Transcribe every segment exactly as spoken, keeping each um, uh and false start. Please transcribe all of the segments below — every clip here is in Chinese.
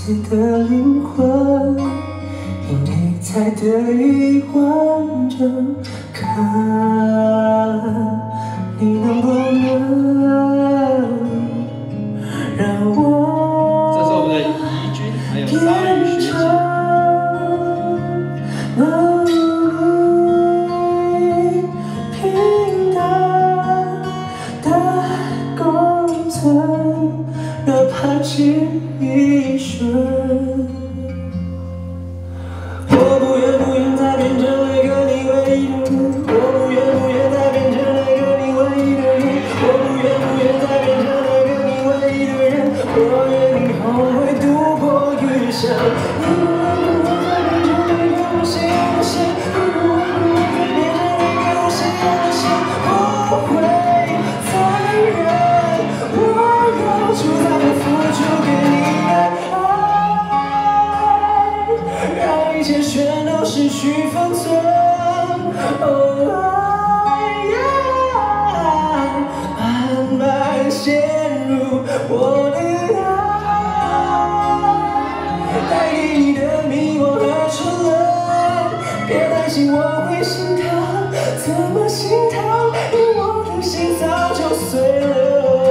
子的灵魂，因你才得以完整。看你能不能让我？ 这是我们的怡君，还有鲨鱼学姐。 哪怕只一瞬，我不愿不愿再变成那个你唯一的人，我不愿不愿再变成那个你唯一的人，我不愿不愿再变成那个你唯一的人，我愿以后会度过余生。你不愿不愿再变成那个我喜欢的谁，你不愿不愿再变成那个我喜欢的谁，不会再忍，我要住在。 一切全都失去分寸，慢慢陷入我的爱，带给你的迷惘和沉沦。别担心我会心疼，怎么心疼？因为我的心早就碎了。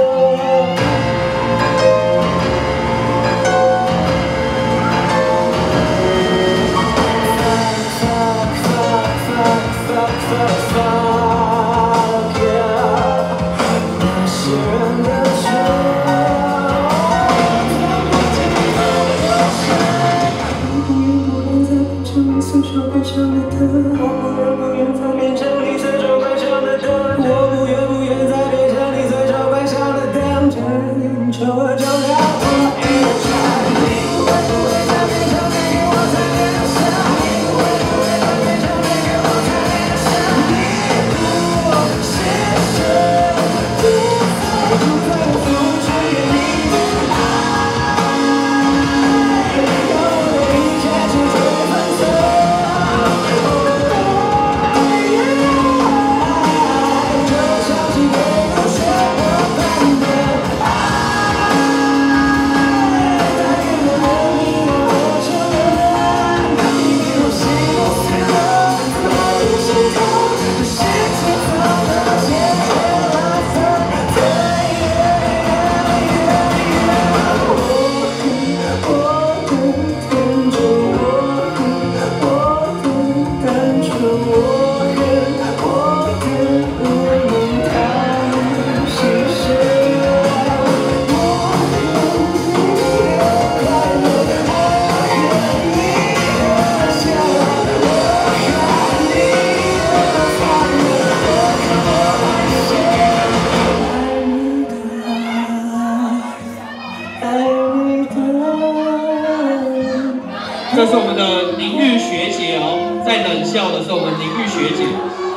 这是我们的宁玉学姐哦，在冷笑的是我们宁玉学姐。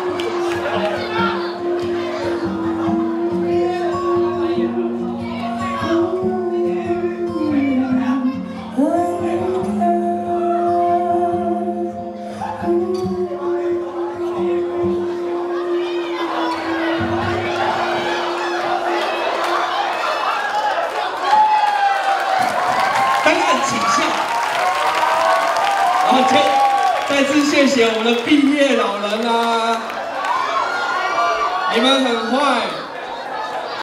当然请笑。 然后再再次谢谢我们的毕业老人啊，你们很坏。